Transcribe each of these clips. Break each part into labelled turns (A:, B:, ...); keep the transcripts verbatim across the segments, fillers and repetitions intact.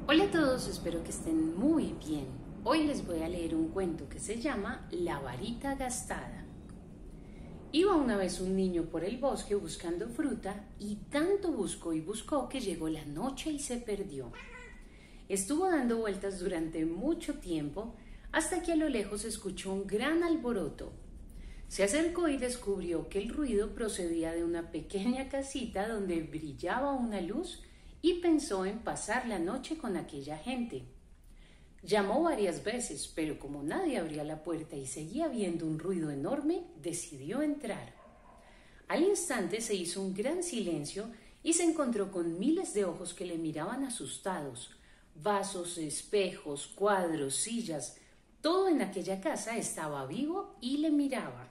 A: Hola a todos, espero que estén muy bien. Hoy les voy a leer un cuento que se llama La varita gastada. Iba una vez un niño por el bosque buscando fruta y tanto buscó y buscó que llegó la noche y se perdió. Estuvo dando vueltas durante mucho tiempo hasta que a lo lejos escuchó un gran alboroto. Se acercó y descubrió que el ruido procedía de una pequeña casita donde brillaba una luz y pensó en pasar la noche con aquella gente. Llamó varias veces, pero como nadie abría la puerta y seguía viendo un ruido enorme, decidió entrar. Al instante se hizo un gran silencio y se encontró con miles de ojos que le miraban asustados. Vasos, espejos, cuadros, sillas, todo en aquella casa estaba vivo y le miraba.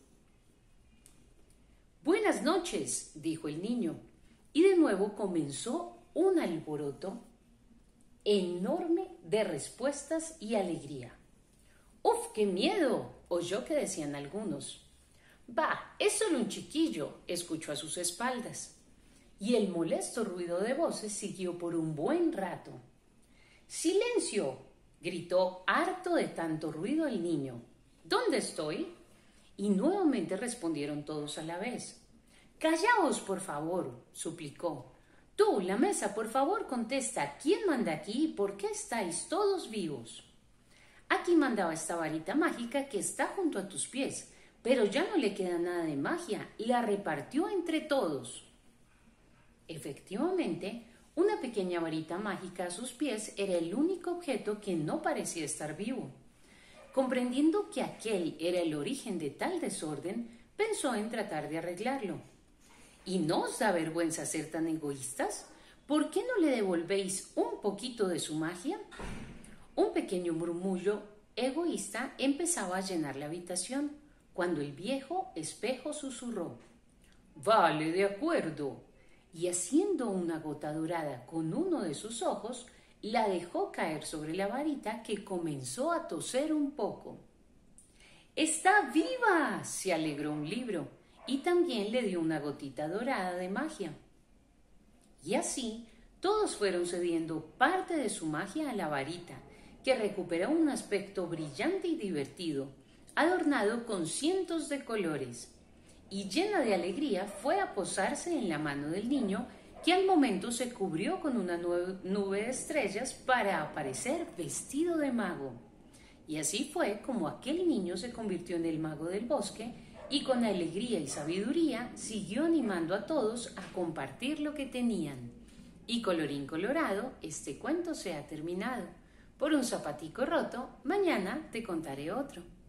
A: «Buenas noches», dijo el niño, y de nuevo comenzó un alboroto enorme de respuestas y alegría. «¡Uf, qué miedo!», oyó que decían algunos. «Bah, es solo un chiquillo», escuchó a sus espaldas. Y el molesto ruido de voces siguió por un buen rato. «¡Silencio!», gritó harto de tanto ruido el niño. «¿Dónde estoy?». Y nuevamente respondieron todos a la vez. «Callaos, por favor», suplicó. «Tú, la mesa, por favor, contesta, ¿quién manda aquí y por qué estáis todos vivos?». «Aquí mandaba esta varita mágica que está junto a tus pies, pero ya no le queda nada de magia, la repartió entre todos». Efectivamente, una pequeña varita mágica a sus pies era el único objeto que no parecía estar vivo. Comprendiendo que aquel era el origen de tal desorden, pensó en tratar de arreglarlo. ¿Y no os da vergüenza ser tan egoístas? ¿Por qué no le devolvéis un poquito de su magia? Un pequeño murmullo egoísta empezaba a llenar la habitación, cuando el viejo espejo susurró: «Vale, de acuerdo». Y haciendo una gota dorada con uno de sus ojos, la dejó caer sobre la varita, que comenzó a toser un poco. «¡Está viva!», se alegró un libro, y también le dio una gotita dorada de magia. Y así todos fueron cediendo parte de su magia a la varita, que recuperó un aspecto brillante y divertido, adornado con cientos de colores, y llena de alegría fue a posarse en la mano del niño, que al momento se cubrió con una nube de estrellas para aparecer vestido de mago. Y así fue como aquel niño se convirtió en el mago del bosque y con alegría y sabiduría siguió animando a todos a compartir lo que tenían. Y colorín colorado, este cuento se ha terminado. Por un zapatico roto, mañana te contaré otro.